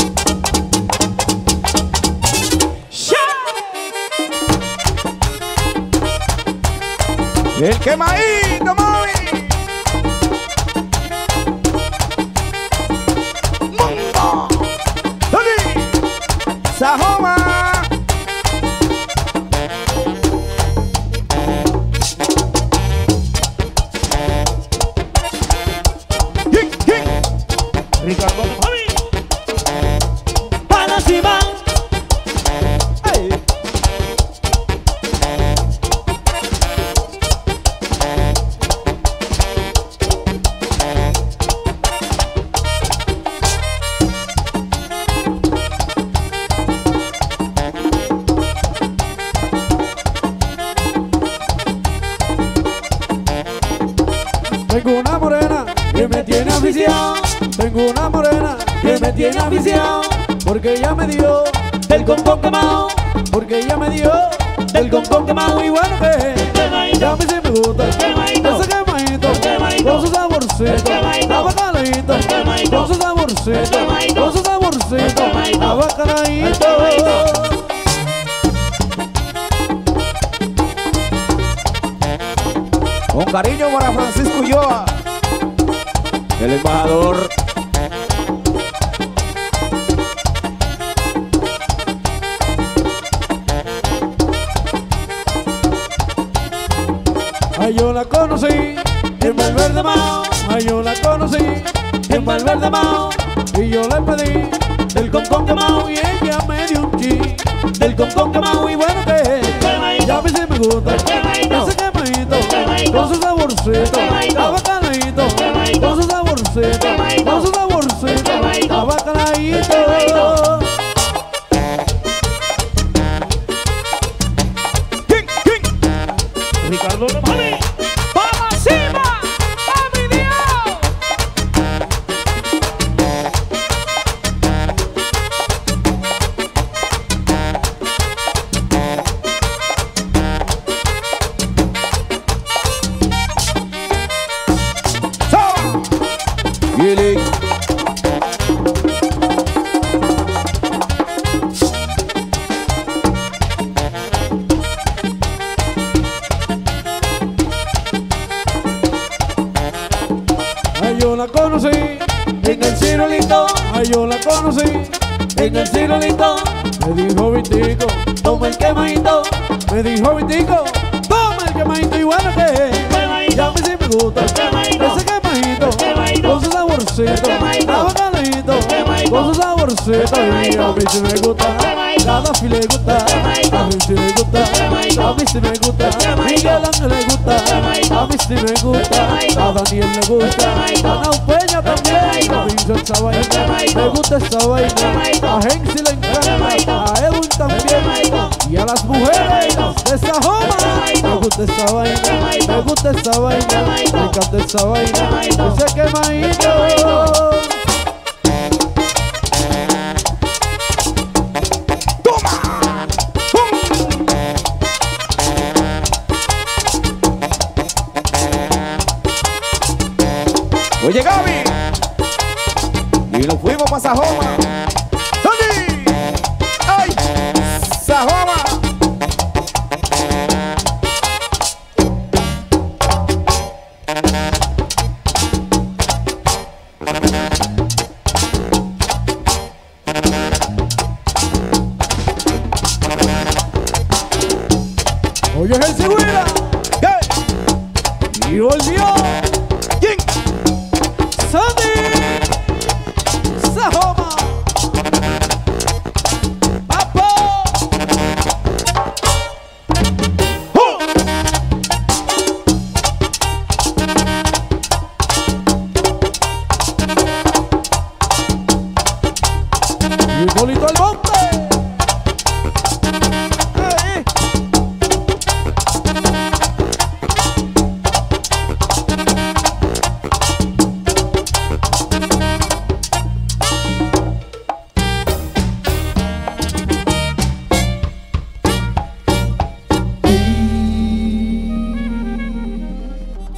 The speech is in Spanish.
El quemadito, mami. Mundo. Dale. Sajoma. Ricardo, mami. Para encima. Tengo una morena que me tiene afición. Tengo una morena que me tiene afición. Porque ella me dio Del concón quemado. porque ella me dio del concón quemado. Y bueno que ya a mí sí me gusta ese quemadito con su saborcito, abacadito, con su saborcito, abacadito. Con cariño para Francisco Ulloa, el embajador. Ay, yo la conocí en Valverde Mao. Ay, yo la conocí en Valverde Mao. Y yo le pedí del concón quemado y ella me dio un chi del concón quemado. Y bueno que ya a mí sí me gusta ese quemadito con su saborcito, abacadito, con su saborcito, abacadito. Ricardo, mami. Para encima. ¡Mami Dios! Billy. Ay, yo la conocí en el cirolito. Ay, yo la conocí en el cirolito. Me dijo Vitico, toma el quemadito. Me dijo Vitico, toma el quemadito. Y bueno que ya a mí sí me gusta ese quemadito con su saborcito, abacadito, con su saborcito. Y a mí sí me gusta, cada fil le gusta, a mí sí me gusta, a mí sí me gusta, Miguel Ángel le gusta, a mí sí me gusta, a Daniel le gusta, a Naupeña también, a mí esa vaina, me gusta esa vaina, a Hensi le encanta, a Edwin también, y a las mujeres de Sajoma, me gusta esa vaina, me gusta esa vaina, me encanta esa vaina, ese quemadito. Oye, Gaby. Y nos fuimos para Sajoma. ¡Dale! ¡Ay! ¡Sajoma! Oye, es el Segura. Y volvió. ¿Quién? Sandy Sajoma. ¡Papo! Y el bolito al